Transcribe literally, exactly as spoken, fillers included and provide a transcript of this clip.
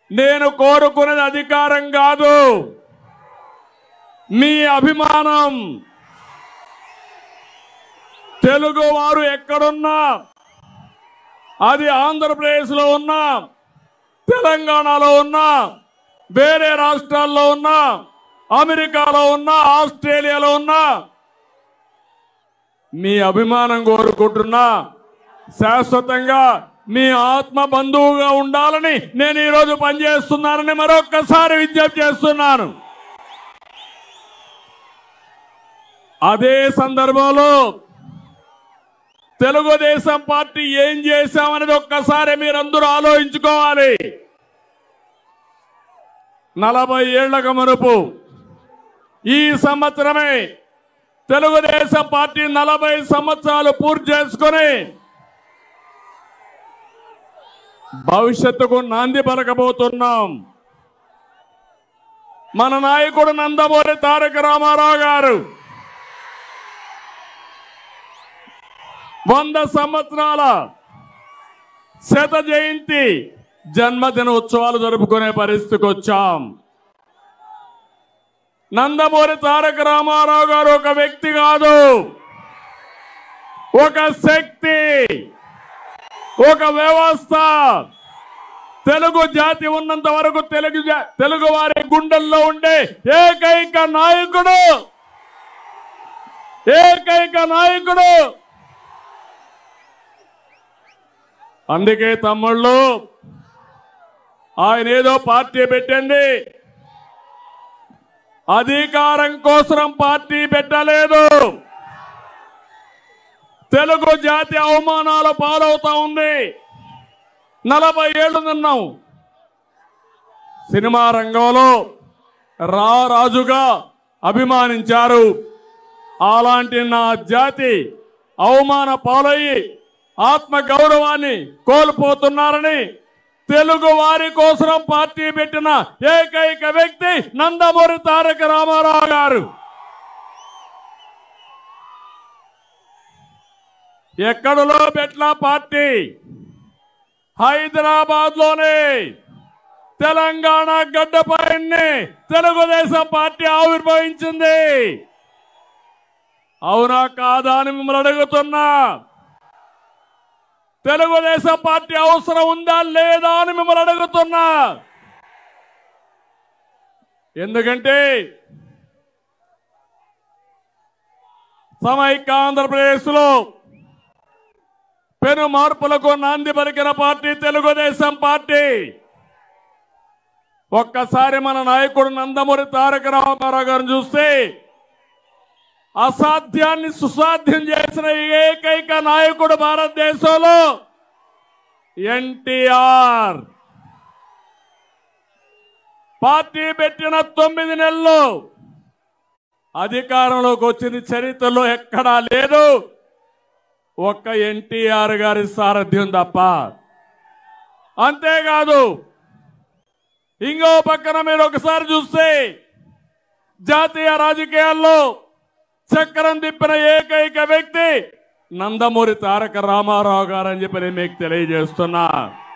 నేను కోరుకునేది అధికారం కాదు, మీ అభిమానం. తెలుగు వారు ఎక్కడున్నా, అది ఆంధ్రప్రదేశ్లో ఉన్నా, తెలంగాణలో ఉన్నా, వేరే రాష్ట్రాల్లో ఉన్నా, అమెరికాలో ఉన్నా, ఆస్ట్రేలియాలో ఉన్నా, మీ అభిమానం కోరుకుంటున్నా. శాశ్వతంగా మీ ఆత్మ బంధువుగా ఉండాలని నేను ఈరోజు పనిచేస్తున్నానని మరొక్కసారి విజ్ఞప్తి చేస్తున్నాను. అదే సందర్భంలో తెలుగుదేశం పార్టీ ఏం చేశామనేది ఒక్కసారి మీరందరూ ఆలోచించుకోవాలి. నలభై ఏళ్లకు మునుపు ఈ సంవత్సరమే తెలుగుదేశం పార్టీ నలభై సంవత్సరాలు పూర్తి చేసుకొని భవిష్యత్తుకు నాంది పలకబోతున్నాం. మన నాయకుడు నందమూరి తారక రామారావు గారు వంద సంవత్సరాల శత జయంతి జన్మదిన ఉత్సవాలు జరుపుకునే పరిస్థితికి వచ్చాం. నందమూరి తారక రామారావు గారు ఒక వ్యక్తి కాదు, ఒక శక్తి, ఒక వ్యవస్థ. తెలుగు జాతి ఉన్నంత వరకు తెలుగు తెలుగు వారి గుండెల్లో ఉండే ఏకైక నాయకుడు, ఏకైక నాయకుడు. అందుకే తమ్ముళ్ళు, ఆయన ఏదో పార్టీ పెట్టండి, అధికారం కోసం పార్టీ పెట్టలేదు. తెలుగు జాతి అవమానాలు పాలవుతా ఉంది. నలభై ఏళ్ళు నిన్నాం. సినిమా రంగంలో రా రాజుగా అభిమానించారు. అలాంటి నా జాతి అవమాన పాలయ్యి ఆత్మ గౌరవాన్ని కోల్పోతున్నారని తెలుగు వారి కోసం పార్టీ పెట్టిన ఏకైక వ్యక్తి నందమూరి తారక రామారావు గారు. ఎక్కడలో పెట్టిన పార్టీ హైదరాబాద్ లోనే, తెలంగాణ గడ్డపైనే తెలుగుదేశం పార్టీ ఆవిర్భవించింది. అవునా కాదా అని మిమ్మల్ని అడుగుతున్నా. తెలుగుదేశం పార్టీ అవసరం ఉందా లేదా అని మిమ్మల్ని అడుగుతున్నా. ఎందుకంటే సమైక్య ఆంధ్రప్రదేశ్ లో పెను మార్పులకు నాంది పలికిన పార్టీ తెలుగుదేశం పార్టీ. ఒక్కసారి మన నాయకుడు నందమూరి తారక రామారావు గారిని చూస్తే అసాధ్యాన్ని సుసాధ్యం చేసిన ఏకైక నాయకుడు భారతదేశంలో ఎన్టీఆర్. పార్టీ పెట్టిన తొమ్మిది నెలలు అధికారంలోకి వచ్చింది చరిత్రలో ఎక్కడా లేదు, ఒక్క ఎన్టీఆర్ గారి సారథ్యం తప్ప. అంతేకాదు, ఇంకో పక్కన మీరు ఒకసారి చూస్తే జాతీయ రాజకీయాల్లో చక్రం తిప్పిన ఏకైక వ్యక్తి నందమూరి తారక రామారావు గారు అని చెప్పి నేను మీకు తెలియజేస్తున్నా.